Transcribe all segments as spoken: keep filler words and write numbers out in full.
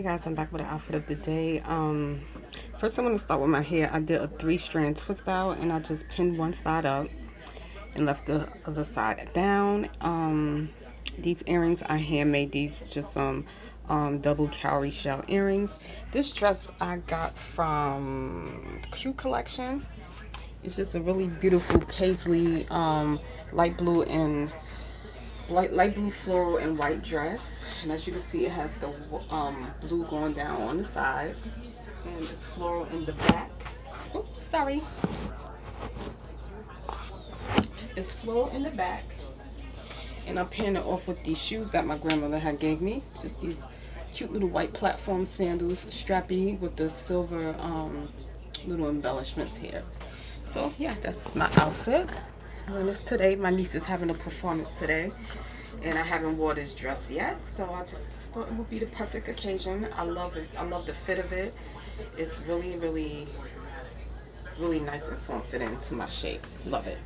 Hey guys, I'm back with the outfit of the day. Um, first I'm going to start with my hair. I did a three strand twist out and I just pinned one side up and left the other side down. Um, these earrings, I handmade these, just some um, double cowrie shell earrings. This dress I got from the Q collection. It's just a really beautiful paisley, um, light blue and light light blue floral and white dress, and as you can see it has the um, blue going down on the sides and it's floral in the back. Oops, sorry. It's floral in the back, and I'm pairing it off with these shoes that my grandmother had gave me. Just these cute little white platform sandals, strappy with the silver um, little embellishments here. So yeah, that's my outfit. And it's today. My niece is having a performance today, and I haven't worn this dress yet, so I just thought it would be the perfect occasion. I love it. I love the fit of it. It's really, really, really nice and form-fitting to my shape. Love it.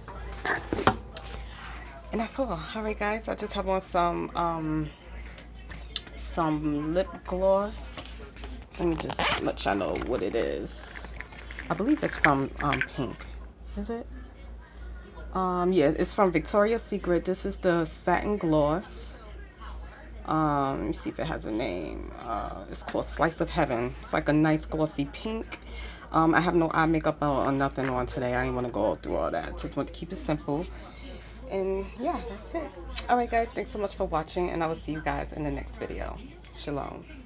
And that's all. All right, guys. I just have on some um, some lip gloss. Let me just let y'all know what it is. I believe it's from um, Pink. Is it? Um, yeah, it's from Victoria's Secret. This is the satin gloss. Um, let me see if it has a name. Uh, it's called Slice of Heaven. It's like a nice glossy pink. Um, I have no eye makeup or nothing on today. I didn't want to go through all that. Just want to keep it simple. And yeah, that's it. Alright guys, thanks so much for watching, and I will see you guys in the next video. Shalom.